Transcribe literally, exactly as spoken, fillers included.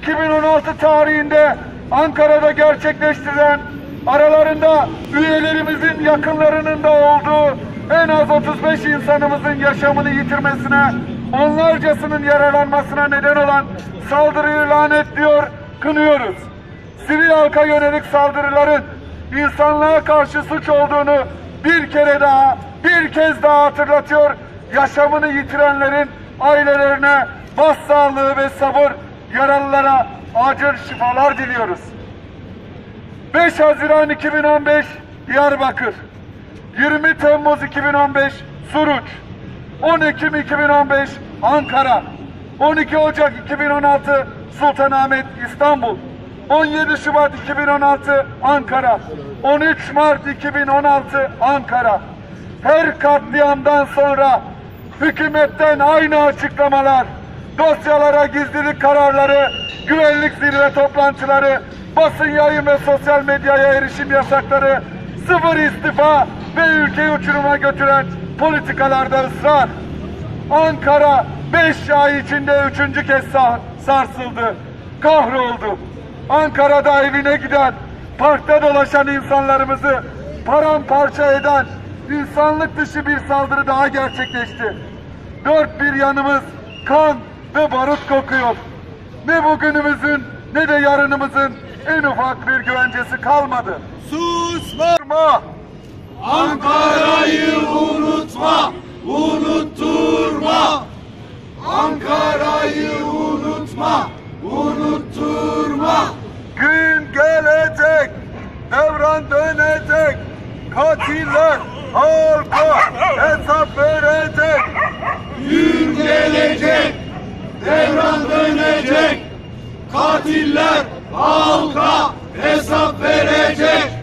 iki bin on altı tarihinde Ankara'da gerçekleştirilen, aralarında üyelerimizin yakınlarının da olduğu en az otuz beş insanımızın yaşamını yitirmesine, onlarcasının yaralanmasına neden olan saldırıyı lanetliyor, kınıyoruz. Sivil halka yönelik saldırıların insanlığa karşı suç olduğunu bir kere daha, bir kez daha hatırlatıyor. Yaşamını yitirenlerin ailelerine başsağlığı ve sabır, yaralılara acil şifalar diliyoruz. beş Haziran iki bin on beş Diyarbakır, yirmi Temmuz iki bin on beş Suruç, on Ekim iki bin on beş Ankara, on iki Ocak iki bin on altı Sultanahmet İstanbul, on yedi Şubat iki bin on altı Ankara, on üç Mart iki bin on altı Ankara. Her katliamdan sonra hükümetten aynı açıklamalar, dosyalara gizlilik kararları, güvenlik zirve toplantıları, basın yayın ve sosyal medyaya erişim yasakları, sıfır istifa ve ülkeyi uçuruma götüren politikalarda ısrar. Ankara beş ay içinde üçüncü kez sarsıldı, kahroldu. Ankara'da evine giden, parkta dolaşan insanlarımızı paramparça eden insanlık dışı bir saldırı daha gerçekleşti. Dört bir yanımız kan ve barut kokuyor. Ne bugünümüzün ne de yarınımızın en ufak bir güvencesi kalmadı. Susma! Ankara'yı unutma, unutturma. Ankara'yı unutma, unutturma. Gün gelecek, devran dönecek, katiller halka hesap verecek. Gün gelecek, devran dönecek, katiller halka hesap verecek.